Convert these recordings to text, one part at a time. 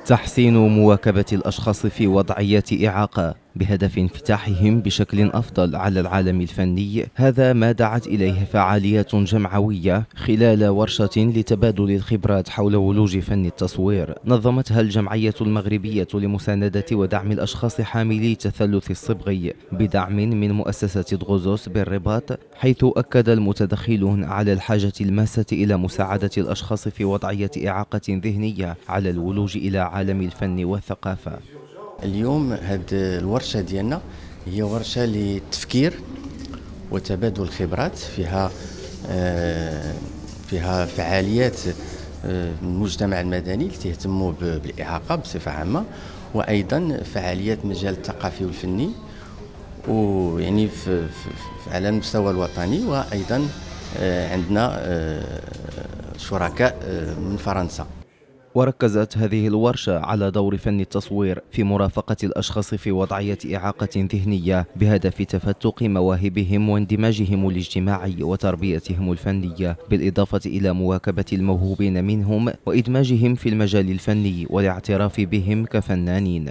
تحسين مواكبة الأشخاص في وضعيات إعاقة بهدف انفتاحهم بشكل أفضل على العالم الفني، هذا ما دعت إليه فعاليات جمعوية خلال ورشة لتبادل الخبرات حول ولوج فن التصوير نظمتها الجمعية المغربية لمساندة ودعم الأشخاص حاملي التثلث الصبغي بدعم من مؤسسة دغوزوس بالرباط، حيث أكد المتدخلون على الحاجة الماسة إلى مساعدة الأشخاص في وضعية إعاقة ذهنية على الولوج إلى عالم الفن والثقافة. اليوم هذه الورشة ديالنا هي ورشة للتفكير وتبادل الخبرات، فيها فعاليات من المجتمع المدني اللي تهتموا بالإعاقة بصفة عامة، وأيضا فعاليات مجال الثقافي والفني ويعني على المستوى الوطني، وأيضا عندنا شركاء من فرنسا. وركزت هذه الورشة على دور فن التصوير في مرافقة الأشخاص في وضعية إعاقة ذهنية بهدف تفتق مواهبهم واندماجهم الاجتماعي وتربيتهم الفنية، بالإضافة إلى مواكبة الموهوبين منهم وإدماجهم في المجال الفني والاعتراف بهم كفنانين.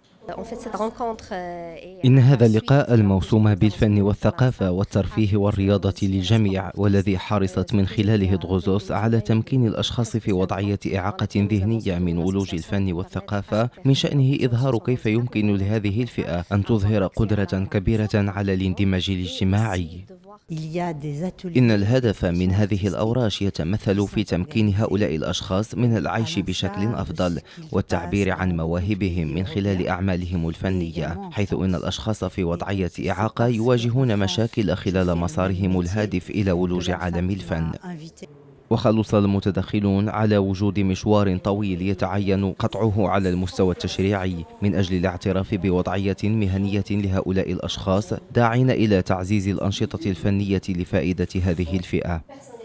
إن هذا اللقاء الموسوم بالفن والثقافة والترفيه والرياضة للجميع، والذي حرصت من خلاله دغوزوس على تمكين الأشخاص في وضعية إعاقة ذهنية من ولوج الفن والثقافة، من شأنه إظهار كيف يمكن لهذه الفئة أن تظهر قدرة كبيرة على الاندماج الاجتماعي. إن الهدف من هذه الأوراش يتمثل في تمكين هؤلاء الأشخاص من العيش بشكل أفضل والتعبير عن مواهبهم من خلال أعمالهم الفنية، حيث إن الأشخاص في وضعية إعاقة يواجهون مشاكل خلال مسارهم الهادف إلى ولوج عالم الفن. وخلص المتدخلون على وجود مشوار طويل يتعين قطعه على المستوى التشريعي من أجل الاعتراف بوضعية مهنية لهؤلاء الأشخاص، داعين إلى تعزيز الأنشطة الفنية لفائدة هذه الفئة.